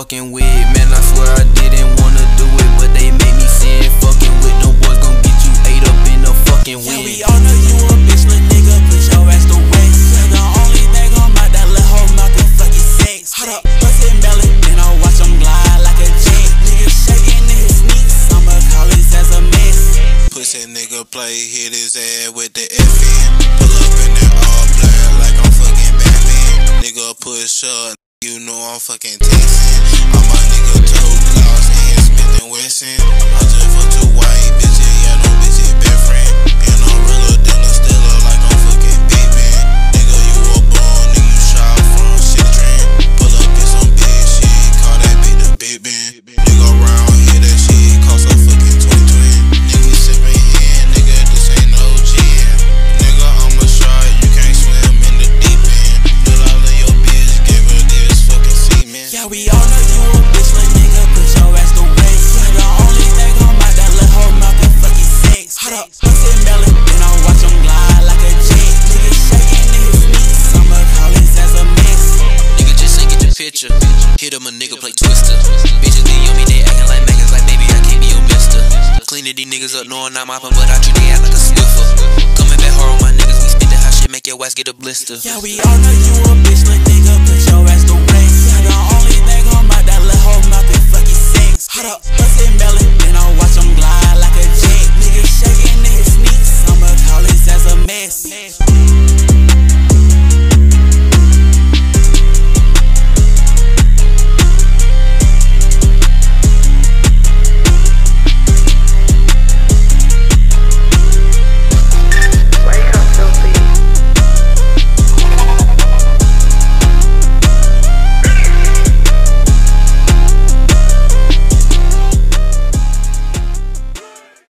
fucking with. Man, I swear I didn't wanna do it, but they make me sin. Fucking with them boys gon' get you ate up in the fucking wind. Yeah, we all know you a bitch, little nigga, put your ass to waste. The only thing on my that little hoe mouth is fucking sex. Hot up, pussy belly, then I watch him glide like a jet. Nigga shaking in his sneaks, I'ma call his ass a mess. Pussy nigga play, hit his ass with the FN. Pull up in that all black like I'm fucking Batman. Nigga push up, you know I'm fucking texting. All my nigga toe claws and Smith and Wesson. I just for two white bitches, yeah, no bitches best friend. And I'm realer than a Stella like I'm fucking Big Ben. Nigga, you a born, nigga, you shot from Citron. Pull up in some big shit, call that bitch the Big Ben. Nigga around here, that shit cost a fucking 20. Nigga sippin' here, nigga, this ain't no gin. Nigga, I'm a shark, you can't swim in the deep end. Fill all of your bitch, give her this fucking semen. Yeah, we all know you a bitch, little nigga, put your ass to waste. The only thing on my that little hoe mouth is fucking sex. Hot up, pussy belly, then I watch him glide like a jet. Nigga shaking in his sneaks, I'ma call his ass a mess. Nigga just ain't get the picture. Hit him a nigga play Twister. Bitches be on me, they acting like maggots, like baby, I can't be your mister. Cleaning these niggas up, knowing I'm mopping, but I treat they ass like a sniffer. Coming back hard on my niggas, we spit that hot shit, make your ass get a blister. Yeah, we all know you a bitch,